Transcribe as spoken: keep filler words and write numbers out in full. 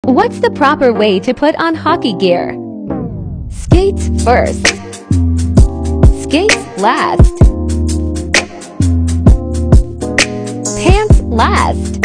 What's the proper way to put on hockey gear? Skates first. Skates last. Pants last.